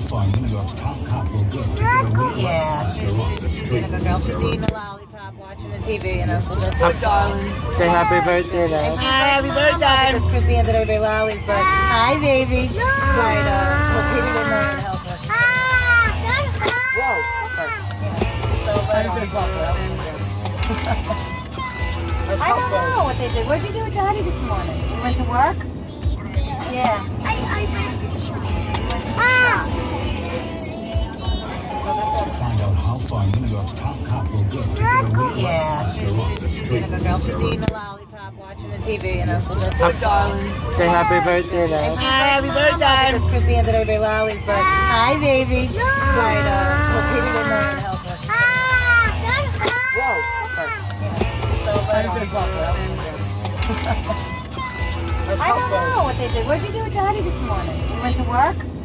far New York's top cop will get to get away. Yeah, she's being a good girl. She's eating a lollipop, watching the TV, you know, so that's good, darling. Say happy birthday, Dad. Hi, happy birthday. Because Chrissy handed everybody lollies, but hi, baby. Right, so Peter didn't know how to help her. Whoa. So, I don't know what they did. What did you do with Daddy this morning? You went to work? Yeah. Find out how far New York's top cop will get to get away. Yeah, she's being a good girl. She's eating a lollipop, watching the TV, you know, so that's good, darling. Say happy birthday, Dad. Hi, happy birthday. Because Chrissy handed everybody lollies, but hi, baby. Right, so Peter didn't know how to help her. Whoa. I don't know what they did. What did you do with Daddy this morning? You went to work?